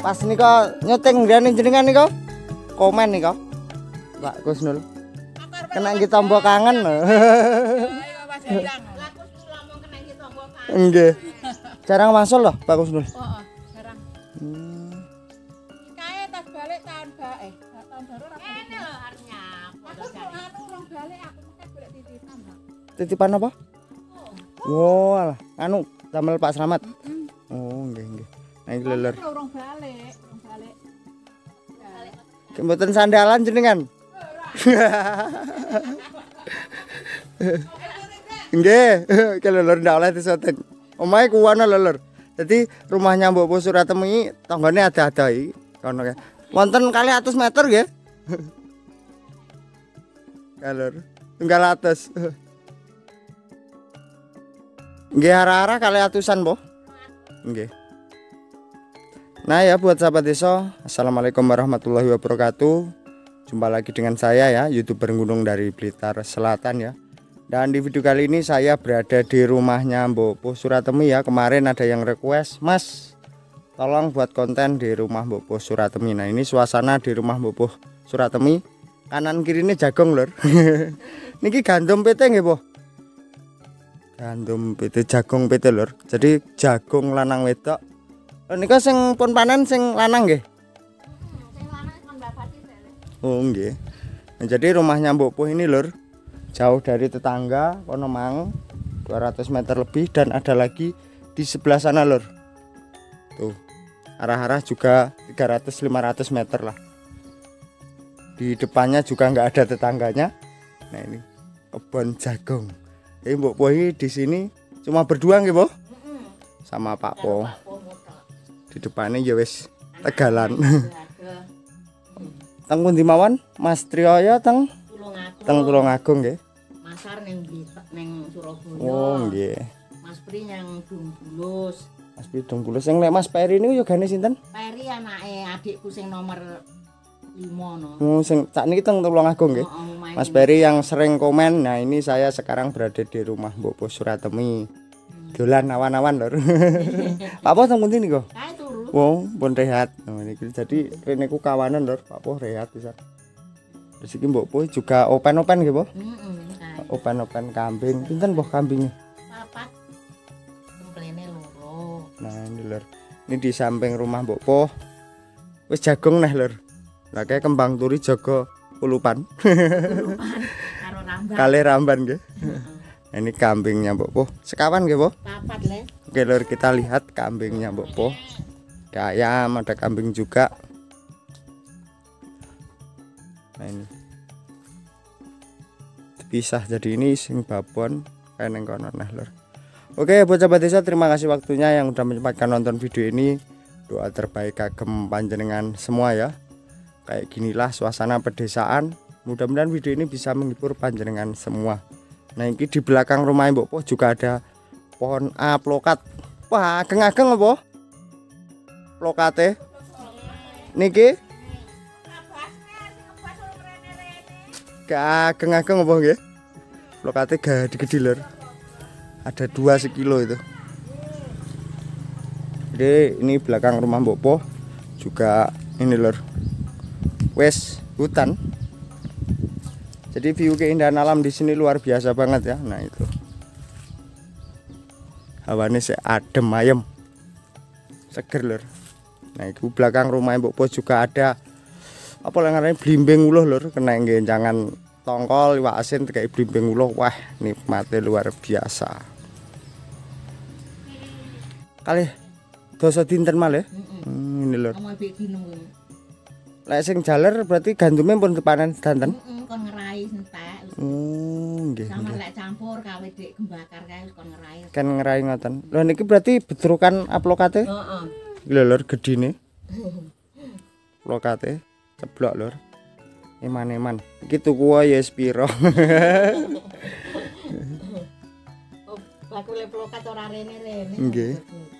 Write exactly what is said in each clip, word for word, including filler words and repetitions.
Pas nika nyuting ngene jenengan nika. Komen nika. Pak Kusnul. Kena iki tombol kangen. Nggih. Jarang masuk loh Pak Kusnul. Heeh, jarang. Hmm. Kae tas balik tahun bae. Tahun baru ora. Kene lho arepnya. Aku anu urung balik aku mesti golek titipan, Pak. Titipan apa? Oh, alah. Anu damel Pak Slamet. Oh, nggih nggih. Nah iki lho. Urung balik, urung balik. Mboten sandalan jenengan. Nggih, iki lho lur ndak oleh disoting. Omahe kuwana lho lur. Dadi rumahnya Mbok Po Suratemi tanggane ada-ada iki kono kae. Wonten kali atus meter nggih. Ya lur, tunggal atus. Nggih arah-arah kali atusan, Po. Nggih. Nah ya buat sahabat desa, assalamualaikum warahmatullahi wabarakatuh. Jumpa lagi dengan saya ya, YouTuber Gunung dari Blitar Selatan ya. Dan di video kali ini saya berada di rumahnya Mbok Po Suratemi ya. Kemarin ada yang request, Mas tolong buat konten di rumah Mbok Po Suratemi. Nah ini suasana di rumah Mbok Po Suratemi. Kanan kiri ini jagung lur. Niki gandum P T nggih Po. Gandum P T, jagung P T lur. Jadi jagung lanang wedok. Nika sing pun panen sing lanang nggih. Sing lanang kon babati sele. Oh nggih. Nah, jadi rumahnya Mbok Po ini lur jauh dari tetangga kono mang dua ratus meter lebih dan ada lagi di sebelah sana lur. Tuh. Arah-arah juga tiga ratus lima ratus meter lah. Di depannya juga nggak ada tetangganya. Nah ini kebun jagung. Jadi Mbok Po ini di sini cuma berdua nggih, Po? Sama Pak Po. Di depannya ya wis tegalan. Teng pundi mawon? Mas Triyoyo teng teng Tulungagung nggih. Masar ning ning Surabaya. Oh nggih. Mas Pri yang Dungbulus. Mas Pri Dungbulus sing lek Mas Peri niku yo gane sinten? Peri anake adikku sing nomor lima no. Oh sing sak niki teng Tulungagung nggih. Mas Peri yang sering komen. Nah ini saya sekarang berada di rumah Mbok Po Suratemi. Dolan awan-awan lur. Pak Po teng pundi niku? Kae turu. Wong pun rehat. Nah niki jadi rene ku kawanan lur, Pak Po rehat bisa. Terus iki Mbok Po juga open-open nggih, Po? Heeh, Open-open kambing. Pinten boh kambingnya? papat. Templene loro. Nah, ini lur. Ini di samping rumah Mbok Po. Wis jagung neh lur. Lah kayak kembang turi jaga ulupan. Karo ramban. Kali ramban nggih. Nah, ini kambingnya Mbok Po. Sekawan nggih, Po? Papat le. Oke lur, kita lihat kambingnya Mbok Po. Ada ayam, ada kambing juga. Nah ini pisah jadi ini sing babon kayak neng kono nah lur. Oke buat sahabat desa, terima kasih waktunya yang udah menyempatkan nonton video ini. Doa terbaik kagem panjenengan semua ya. Kayak ginilah suasana pedesaan. Mudah-mudahan video ini bisa menghibur panjenengan semua. Nah ini di belakang rumah Mbok Po juga ada pohon aplokat. Wah ageng-ageng apa? Plokate niki ageng-ageng apa nggih? Plokate gede-gede lur. Ada dua sekilo itu. Jadi ini belakang rumah Mbok Po juga ini lur. Wes hutan. Jadi view keindahan alam di sini luar biasa banget ya. Nah itu. Hawane sih adem ayem. Seger lur. Nah itu belakang rumah Mbok Po juga ada apa yang namanya blimbing uluh lur, kena genjangan tongkol iwak asin kayak blimbing uluh. Wah nikmatnya luar biasa. Kali dosa dinten mal ya. Hmm, ini lur. Lek sing jaler berarti gandumnya pun panen danten. Heeh, kon ngerai entek. Hmm, nggih. Sama lek campur kawe dik kembakar kae kon ngerai. Kan ngerai ngoten. Lho niki berarti bedrukan aplokate? Heeh. Lho lur gedine. Aplokate ceblok lur. Eman-eman. Iki tuku wae ya piro. Oh, bakule plokat ora rene-rene. Nggih.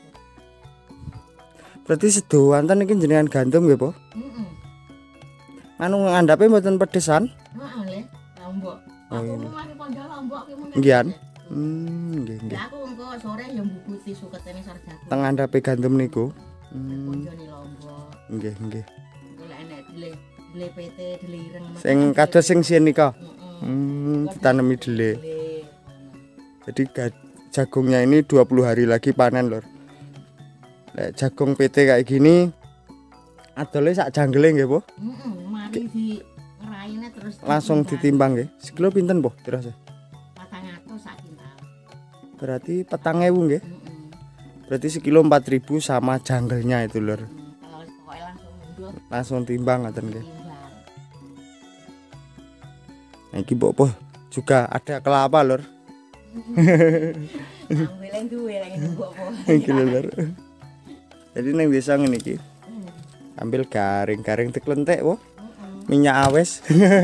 Berarti sedo wonten iki jenengan gandum nggih, Po? Heeh. Anu ngandhape mboten pedesan? Heeh le, lombok. Aku mari ponjol lombok ki meneh. Nggih. Hmm, nggih nggih. Aku engko sore ya mbubuti suketene sarjaku. Teng ngandhape gandum niku. Hmm. Ponjone lombok. Nggih, nggih. Golek enek dele dele P T dele ireng. Sing kados sing siyen nika. Heeh. Hmm, ditanemi dele. Dele. Jadi jagungnya ini dua puluh hari lagi panen, Lur. Lek jagung P T kayak gini adole sak janggele nggih, Bu? Heeh, mari di ngeraine terus Langsung ditimbang nggih. Sekilo pinten, Bu? Terus. patang atus sak kintal. Berarti petang ewu nggih. Heeh. Berarti sekilo empat ribu sama janggelnya itu, Lur. Kalau pokoknya langsung mundur Langsung timbang ngoten nggih. timbang. Nah, iki mbok po juga ada kelapa, Lur. Ambil yang duwe lagi mbok apa. Iki lho, Lur. Jadi nang desa ngene iki. Ambil garing-garing teklentek, Bu. Minyak awes.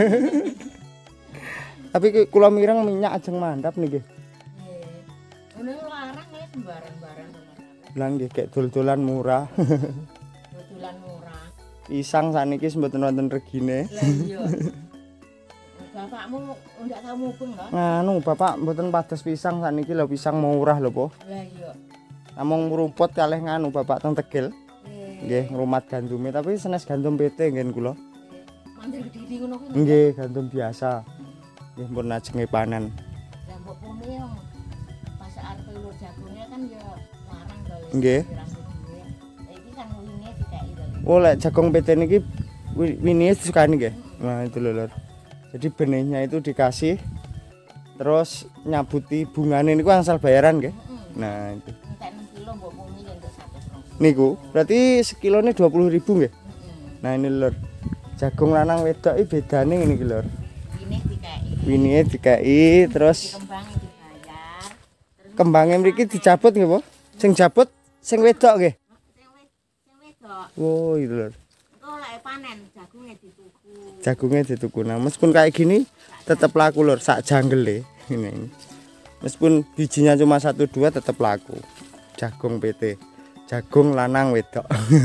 Tapi ki kula mireng minyak ajeng mandap niki. Nggih. Ono larang ya sembarang-barang teman-teman. Lah nggih kek dol-dolan murah. Dodolan murah. Pisang sakniki mboten wonten regine. Lah iya. Bapakmu ndak tau mubeng lho. Nganu, Bapak mboten pados pisang sakniki lho pisang murah lho, Po. Lah iya. Namung ngruput kalih nganu Bapak teng Tegel. Nggih, ngrumat gandume tapi senes gandum P T ngen kula. Mandir gedhi ngono kuwi. Nggih, gandum biasa. Nggih, pun ajenge panen. Lah mbok pome yo pas arep lur jagungnya kan ya larang to. Nggih. Iki kan winine dikeki to. Oh, lek jagung P T niki winine disukani nggih. Nah, itu lho, Lur. Jadi benihnya itu dikasih terus nyabuti bungane niku angsal bayaran nggih. Nah, itu. Entek enam kilo mbok pome yo entuk seratus. Niku berarti sekilone dua puluh ribu nggih. Nah, ini Lur. Jagung lanang wedok iki bedane ngene iki, Lur. Winine dikeki. Winine dikeki terus Kembangnya dibayar. Terus kembangnya mriki dicabut nggih, Po? Sing jabut sing wedok nggih. sing wed sing wedok. Oh, itu Lur. Engko lek panen jagungnya dituku. Jagungnya dituku. Nah, meskipun kayak gini tetap laku, Lur, sak janggele. Ini. Meskipun bijinya cuma satu dua tetap laku. Jagung P T. Jagung lanang wedok.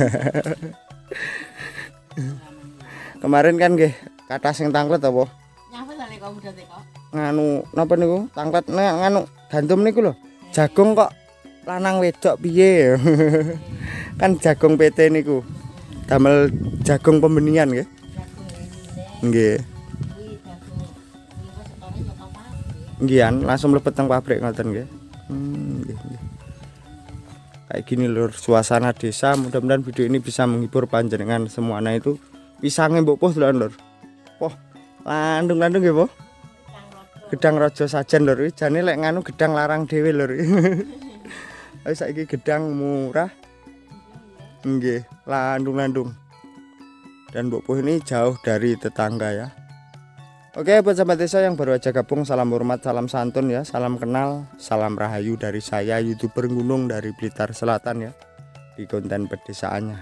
Kemarin kan nggih kata sing tanglet apa? Nyapa ta nek kamu udah teko? Nganu napa niku? Tanglet nah, nganu gandum niku lho. Jagung kok lanang wedok piye? Kan jagung P T niku. Damel jagung pembenihan nggih. Jagung ini. Nggih. Kuwi jagung. Kuwi wis setone yo pabrik. Nggih, langsung mlebet teng pabrik ngoten nggih. Hmm, nggih, nggih. Kayak gini Lur, suasana desa. Mudah-mudahan video ini bisa menghibur panjenengan semua. Nah itu pisangnya mbok poh delok Lur. Poh, landung-landung nggih, Po. Gedang raja sajen Lur. Jane lek nganu gedang larang dhewe Lur. Ayo saiki gedang murah. Nggih, landung-landung. Dan mbok poh ini jauh dari tetangga ya. Oke, buat sahabat desa yang baru aja gabung, salam hormat, salam santun ya, salam kenal, salam rahayu dari saya, YouTuber Gunung dari Blitar Selatan ya, di konten pedesaannya.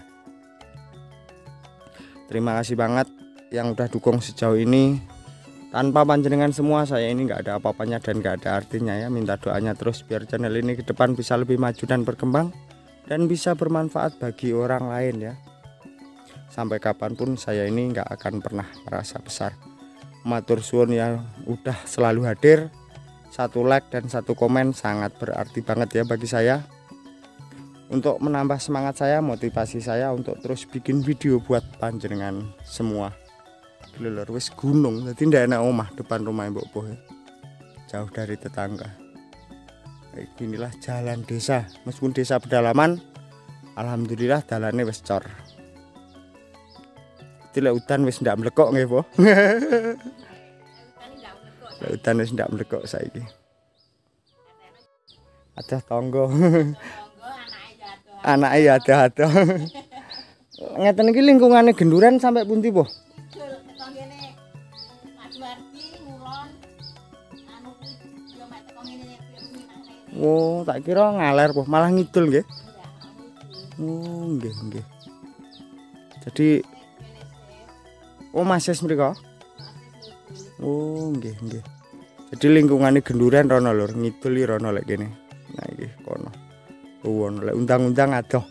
Terima kasih banget yang udah dukung sejauh ini. Tanpa panjenengan semua saya ini nggak ada apa-apanya dan nggak ada artinya ya. Minta doanya terus biar channel ini ke depan bisa lebih maju dan berkembang dan bisa bermanfaat bagi orang lain ya. Sampai kapanpun saya ini nggak akan pernah merasa besar. Matur suwun yang udah selalu hadir. Satu like dan satu komen sangat berarti banget ya bagi saya, untuk menambah semangat saya, motivasi saya untuk terus bikin video buat panjenengan semua. Lur wis gunung, jadi ndak enak omah depan rumah Mbok Poh. Jauh dari tetangga. Inilah jalan desa, meskipun desa pedalaman, alhamdulillah dalannya wis cor. Tidak hutan wis ndak mlekok nggih, Po. Hutan wis ndak mlekok saiki. Ada tonggo. Anake ya ada-ada. Ngeten iki lingkungane genduran sampai pundi, Po? Oh, tak kira ngaler, Po. Malah ngidul nggih. Oh, nggih, nggih. Jadi oh masih mriko. Oh nggih nggih. Jadi lingkungane genduran rono lur, ngidul iki rono lek kene. Nah iki kono. Wono lek undang-undang adoh.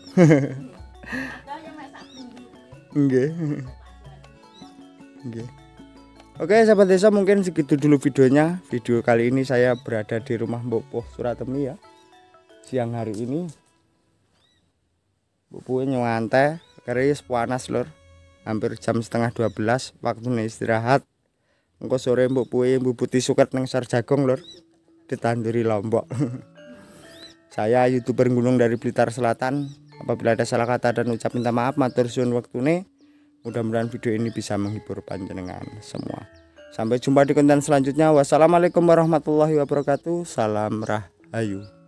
Nggih. Nggih. Oke sahabat desa, mungkin segitu dulu videonya. Video kali ini saya berada di rumah Mbok Poh Suratemi ya. Siang hari ini Mbok Poh nyuwante keris panas lur. Hampir jam setengah dua belas waktunya istirahat. Engko sore mbok puwe mbubuti suket nang Sar Jagong lur. Ditanduri Lombok. Saya YouTuber Gunung dari Blitar Selatan. Apabila ada salah kata dan ucap minta maaf, matur suwun wektune. Mudah-mudahan video ini bisa menghibur panjenengan semua. Sampai jumpa di konten selanjutnya. Wassalamualaikum warahmatullahi wabarakatuh. Salam Rahayu.